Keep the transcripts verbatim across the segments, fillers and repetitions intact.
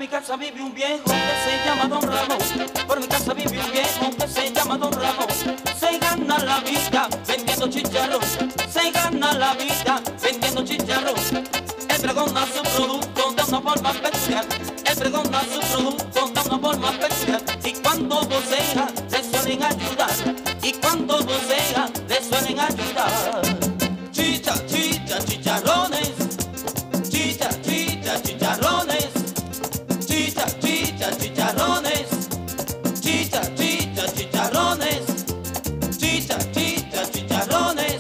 mi casa vive un viejo que se llama Don Ramón. Por mi casa vive un viejo que se llama Don Ramón. Se gana la vida vendiendo chicharrón. Se gana la vida vendiendo chicharrón. Él pregona su producto de una forma peculiar. Él pregona su producto de una forma peculiar. Y cuando vocea le suelen ayudar. Y cuando vocea le suelen ayudar. Chicha, chicha, chicharrones. Chicha, chicha, chicharrones. Chicha, chicha, chicharrones. Chicha, chicha, chicharrones. Chicha, chicha, chicharrones.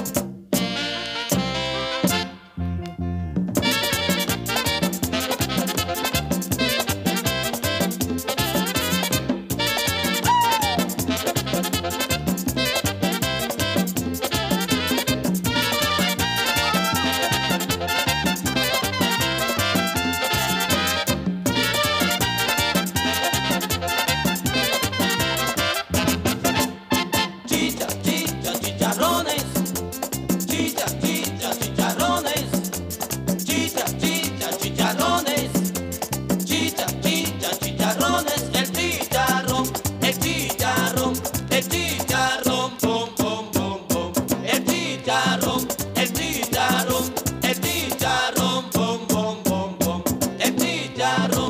Chicha, chicha, chicharrones. Chicha, chicha, chicharrones. Chicha, chicha, chicharrones. Chicha, chicha, chicharrones. El chicharrón, el chicharrón, el chicharrón, pum, pum, pum, pum. El chicharrón, el chicharrón, el chicharrón, pum, pum, pum, pum. El chicharrón.